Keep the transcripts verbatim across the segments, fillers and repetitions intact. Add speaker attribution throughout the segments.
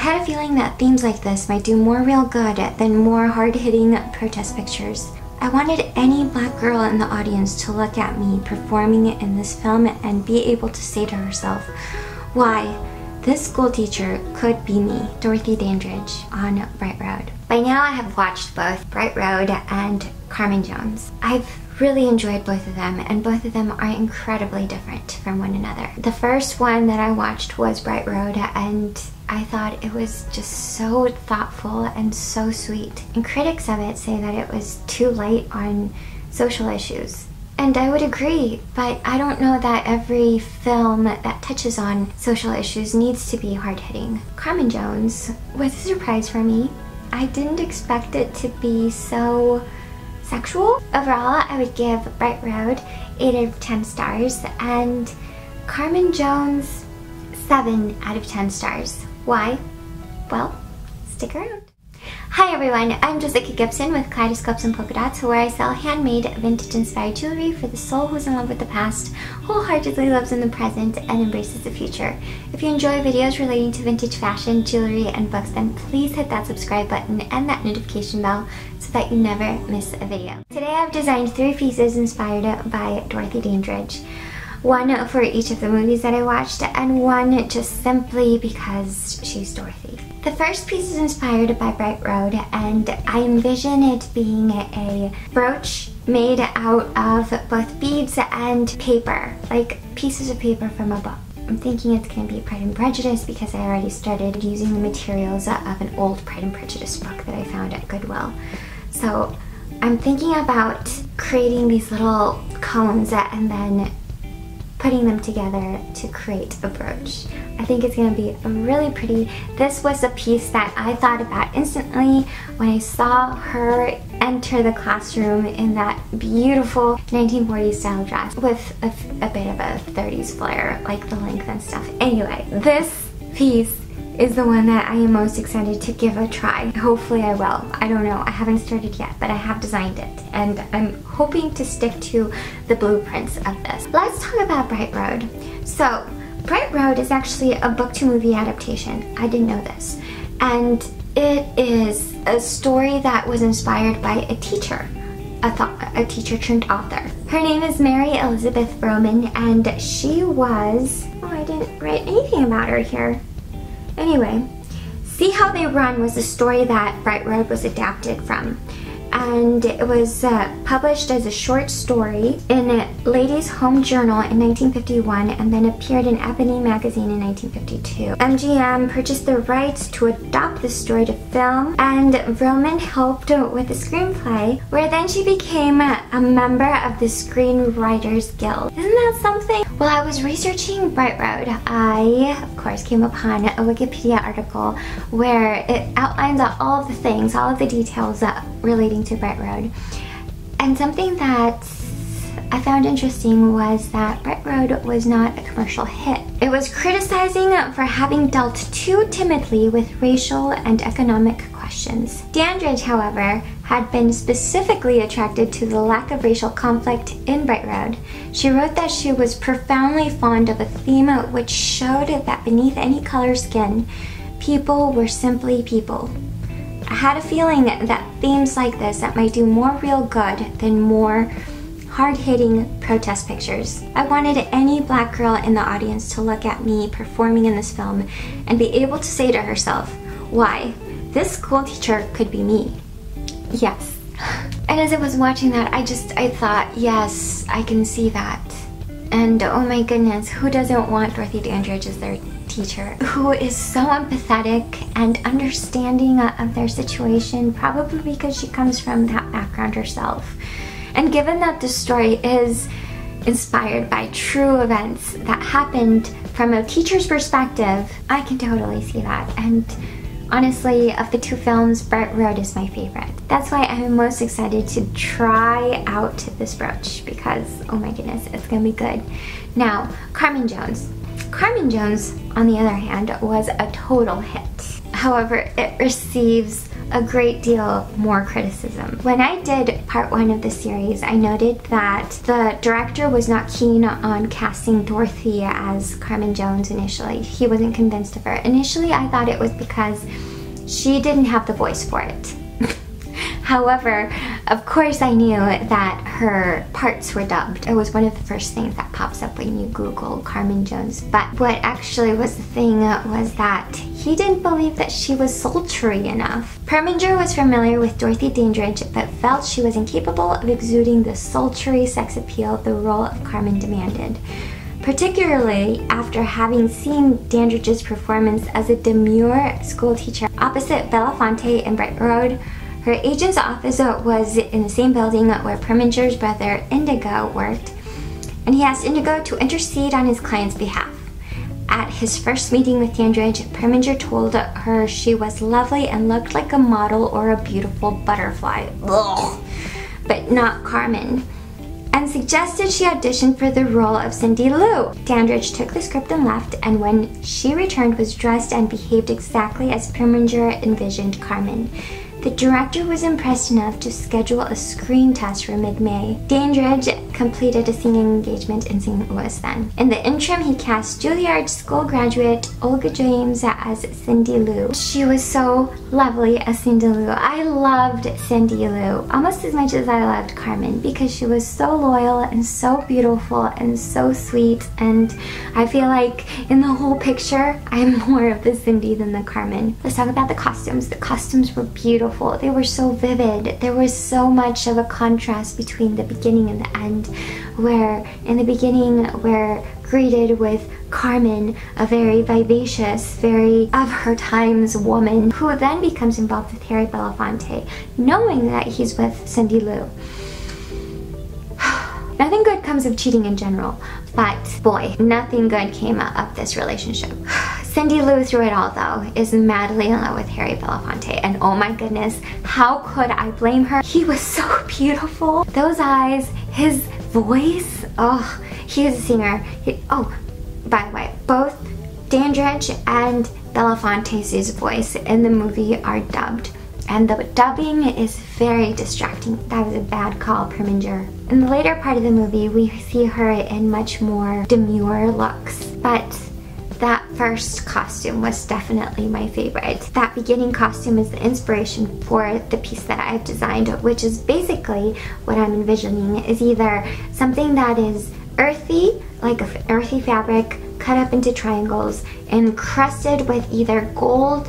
Speaker 1: had a feeling that themes like this might do more real good than more hard-hitting protest pictures. I wanted any black girl in the audience to look at me performing in this film and be able to say to herself, why, this school teacher could be me, Dorothy Dandridge, on Bright Road. By now I have watched both Bright Road and Carmen Jones. I've really enjoyed both of them, and both of them are incredibly different from one another. The first one that I watched was Bright Road, and I thought it was just so thoughtful and so sweet. And critics of it say that it was too light on social issues. And I would agree, but I don't know that every film that touches on social issues needs to be hard-hitting. Carmen Jones was a surprise for me. I didn't expect it to be so sexual. Overall, I would give Bright Road eight out of ten stars and Carmen Jones seven out of ten stars. Why? Well, stick around. Hi everyone, I'm Jessica Gibson with Kaleidoscopes and Polka Dots, where I sell handmade, vintage-inspired jewelry for the soul who's in love with the past, wholeheartedly lives in the present, and embraces the future. If you enjoy videos relating to vintage fashion, jewelry, and books, then please hit that subscribe button and that notification bell so that you never miss a video. Today I've designed three pieces inspired by Dorothy Dandridge. One for each of the movies that I watched, and one just simply because she's Dorothy. The first piece is inspired by Bright Road, and I envision it being a brooch made out of both beads and paper, like pieces of paper from a book. I'm thinking it's going to be Pride and Prejudice because I already started using the materials of an old Pride and Prejudice book that I found at Goodwill. So I'm thinking about creating these little cones and then putting them together to create a brooch. I think it's going to be really pretty. This was a piece that I thought about instantly when I saw her enter the classroom in that beautiful nineteen forties style dress with a, a bit of a thirties flair, like the length and stuff. Anyway, this piece is the one that I am most excited to give a try. Hopefully I will. I don't know. I haven't started yet, but I have designed it, and I'm hoping to stick to the blueprints of this. Let's talk about Bright Road. So, Bright Road is actually a book-to-movie adaptation. I didn't know this. And it is a story that was inspired by a teacher, a, th a teacher turned author. Her name is Mary Elizabeth Vroman, and she was... Oh, I didn't write anything about her here. Anyway, See How They Run was a story that Bright Road was adapted from, and it was uh, published as a short story in Ladies' Home Journal in nineteen fifty-one and then appeared in Ebony magazine in nineteen fifty-two. M G M purchased the rights to adopt the story to film, and Vroman helped with the screenplay, where then she became a member of the Screenwriters Guild. Isn't that something? While I was researching Bright Road, I, of course, came upon a Wikipedia article where it outlines all of the things, all of the details uh, relating to Bright Road. And something that I found interesting was that Bright Road was not a commercial hit. It was criticizing for having dealt too timidly with racial and economic questions. Dandridge, however, had been specifically attracted to the lack of racial conflict in Bright Road. She wrote that she was profoundly fond of a theme which showed that beneath any color skin, people were simply people. I had a feeling that themes like this that might do more real good than more hard-hitting protest pictures. I wanted any black girl in the audience to look at me performing in this film and be able to say to herself, why, this school teacher could be me. Yes. And as I was watching that, I just, I thought, yes, I can see that. And oh my goodness, who doesn't want Dorothy Dandridge as their teacher, who is so empathetic and understanding of their situation, probably because she comes from that background herself. And given that this story is inspired by true events that happened from a teacher's perspective, I can totally see that. And honestly, of the two films, Bright Road is my favorite. That's why I'm most excited to try out this brooch, because oh my goodness, it's gonna be good. Now, Carmen Jones. Carmen Jones, on the other hand, was a total hit. However, it receives a great deal more criticism. When I did part one of the series, I noted that the director was not keen on casting Dorothy as Carmen Jones initially. He wasn't convinced of her. Initially, I thought it was because she didn't have the voice for it. However, of course I knew that her parts were dubbed. It was one of the first things that pops up when you Google Carmen Jones. But what actually was the thing was that he didn't believe that she was sultry enough. Preminger was familiar with Dorothy Dandridge, but felt she was incapable of exuding the sultry sex appeal the role of Carmen demanded. Particularly after having seen Dandridge's performance as a demure schoolteacher opposite Belafonte in Bright Road. Her agent's office was in the same building where Preminger's brother Indigo worked, and he asked Indigo to intercede on his client's behalf. At his first meeting with Dandridge, Preminger told her she was lovely and looked like a model or a beautiful butterfly, ugh, but not Carmen, and suggested she audition for the role of Cindy Lou. Dandridge took the script and left, and when she returned was dressed and behaved exactly as Preminger envisioned Carmen. The director was impressed enough to schedule a screen test for mid-May. Dandridge completed a singing engagement in Saint Louis then. In the interim, he cast Juilliard School graduate Olga James as Cindy Lou. She was so lovely as Cindy Lou. I loved Cindy Lou almost as much as I loved Carmen because she was so loyal and so beautiful and so sweet, and I feel like in the whole picture, I'm more of the Cindy than the Carmen. Let's talk about the costumes. The costumes were beautiful. They were so vivid. There was so much of a contrast between the beginning and the end, where in the beginning we're greeted with Carmen, a very vivacious, very of her times woman, who then becomes involved with Harry Belafonte, knowing that he's with Cindy Lou. Nothing good comes of cheating in general, but boy, nothing good came out of this relationship. Cindy Lou, through it all though, is madly in love with Harry Belafonte, and oh my goodness, how could I blame her? He was so beautiful. Those eyes, his voice, oh, he was a singer. He, oh, by the way, both Dandridge and Belafonte's voice in the movie are dubbed, and the dubbing is very distracting. That was a bad call, Preminger. In the later part of the movie, we see her in much more demure looks, but that first costume was definitely my favorite. That beginning costume is the inspiration for the piece that I've designed, which is basically what I'm envisioning is either something that is earthy, like an earthy fabric, cut up into triangles, and encrusted with either gold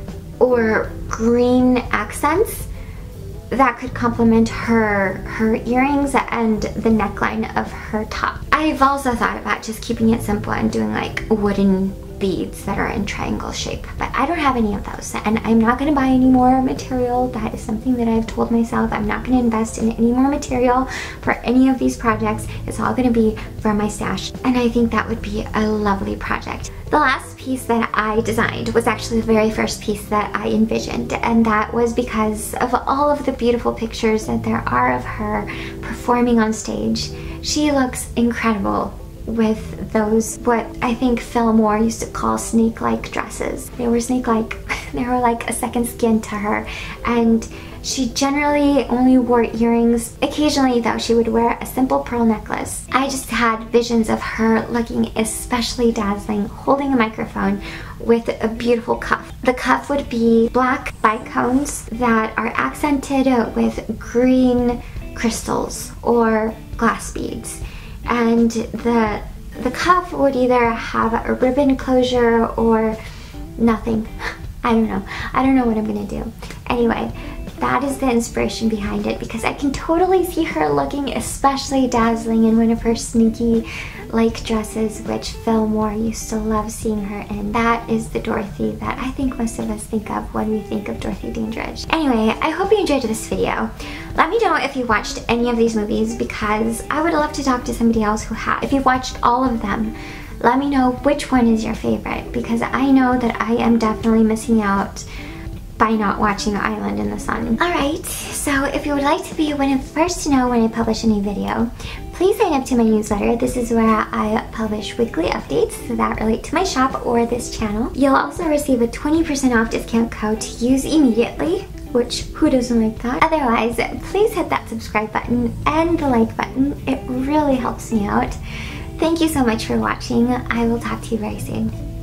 Speaker 1: or green accents that could complement her her earrings and the neckline of her top. I've also thought about just keeping it simple and doing like wooden beads that are in triangle shape, but I don't have any of those, and I'm not going to buy any more material. That is something that I've told myself. I'm not going to invest in any more material for any of these projects. It's all going to be for my stash, and I think that would be a lovely project. The last piece that I designed was actually the very first piece that I envisioned, and that was because of all of the beautiful pictures that there are of her performing on stage. She looks incredible with those, what I think Phil Moore used to call snake-like dresses. They were snake-like. They were like a second skin to her, and she generally only wore earrings. Occasionally though, she would wear a simple pearl necklace. I just had visions of her looking especially dazzling, holding a microphone with a beautiful cuff. The cuff would be black bicones that are accented with green crystals or glass beads. And the the cuff would either have a ribbon closure or nothing. I don't know. I don't know what I'm gonna do. Anyway, that is the inspiration behind it, because I can totally see her looking especially dazzling in one of her sneaky like dresses, which Phil Moore used to love seeing her in. That is the Dorothy that I think most of us think of when we think of Dorothy Dandridge. Anyway, I hope you enjoyed this video. Let me know if you watched any of these movies, because I would love to talk to somebody else who has. If you've watched all of them, let me know which one is your favorite, because I know that I am definitely missing out by not watching Island in the Sun. Alright, so if you would like to be one of the first to know when I publish a new video, please sign up to my newsletter. This is where I publish weekly updates that relate to my shop or this channel. You'll also receive a twenty percent off discount code to use immediately. which who doesn't like that? Otherwise, please hit that subscribe button and the like button. It really helps me out. Thank you so much for watching. I will talk to you very soon.